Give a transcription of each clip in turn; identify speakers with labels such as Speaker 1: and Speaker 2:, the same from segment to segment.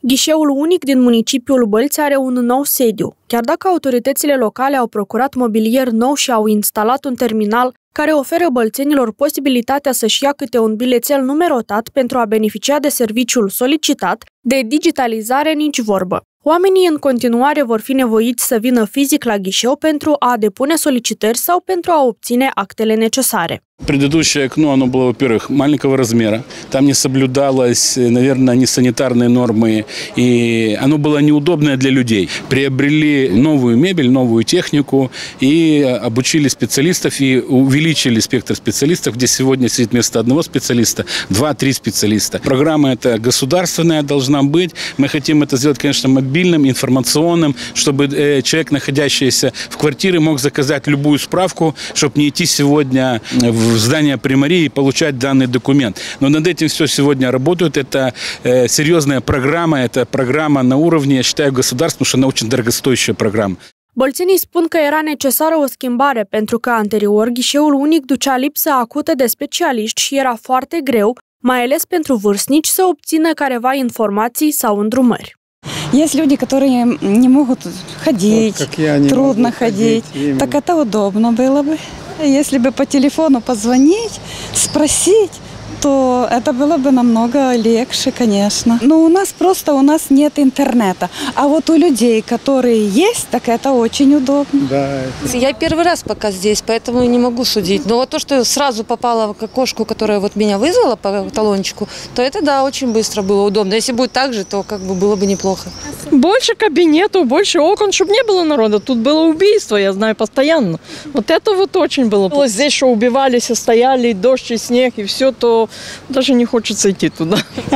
Speaker 1: Ghișeul unic din municipiul Bălți are un nou sediu. Chiar dacă autoritățile locale au procurat mobilier nou și au instalat un terminal care oferă bălțenilor posibilitatea să-și ia câte un bilețel numerotat pentru a beneficia de serviciul solicitat, de digitalizare nici vorbă. Oamenii în continuare vor fi nevoiți să vină fizic la ghișeu pentru a depune solicitări sau pentru a obține actele necesare.
Speaker 2: Предыдущее окно, оно было, во-первых, маленького размера, там не соблюдалось, наверное, не санитарные нормы, и оно было неудобное для людей. Приобрели новую мебель, новую технику, и обучили специалистов, и увеличили спектр специалистов, где сегодня сидит вместо одного специалиста 2-3 специалиста. Программа эта государственная должна быть. Мы хотим это сделать, конечно, мобильным, информационным, чтобы человек, находящийся в квартире, мог заказать любую справку, чтобы не идти сегодня в здание примарии и получать данный документ. Но над этим все сегодня работают. Это серьезная программа, это программа на уровне, я считаю, государства, потому что она очень дорогостоящая программа.
Speaker 1: Bălțenii spun că era necesară o schimbare pentru că anterior ghișeul unic ducea lipsă acută de specialiști și era foarte greu, mai ales pentru vârstnici, să obțină careva informații sau îndrumări.
Speaker 3: Есть люди, которые не могут ходить, трудно ходить. Так это удобно было бы. Если бы по телефону позвонить, спросить, то это было бы намного легче, конечно. Но у нас нет интернета. А вот у людей, которые есть, так это очень удобно.
Speaker 4: Да.
Speaker 5: Я первый раз пока здесь, поэтому не могу судить. Но вот то, что сразу попала к окошку, которая вот меня вызвала по талончику, то это, да, очень быстро было удобно. Если будет так же, то как бы было бы неплохо.
Speaker 6: Больше кабинетов, больше окон, чтобы не было народа. Тут было убийство, я знаю, постоянно. Вот это вот очень было. Здесь что убивались, и стояли, и дождь, и снег, и все, то даже не хочется идти туда.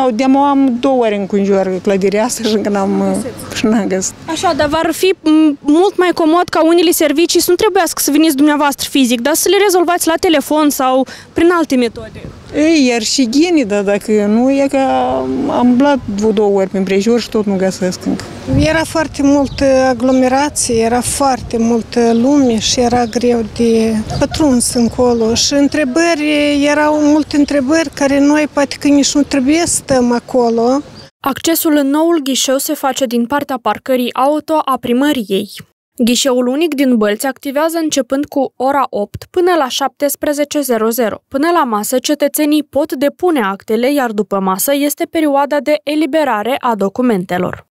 Speaker 4: Am 2 ori înconjur clădirea asta și când am găsit.
Speaker 1: Așa, dar va fi mult mai comod ca unele servicii să nu trebuiască să veniți dumneavoastră fizic, dar să le rezolvați la telefon sau prin alte metode.
Speaker 4: Ei, iar și ghinii, dar dacă nu, e că am umblat 2 ori prin prejur și tot nu găsesc încă.
Speaker 7: Era foarte multă aglomerație, era foarte multă lume și era greu de pătruns încolo. Și erau multe întrebări care noi poate că nici nu trebuie să stăm acolo.
Speaker 1: Accesul în noul ghișeu se face din partea parcării auto a primăriei. Ghișeul unic din Bălți activează începând cu ora 8 până la 17:00. Până la masă, cetățenii pot depune actele, iar după masă este perioada de eliberare a documentelor.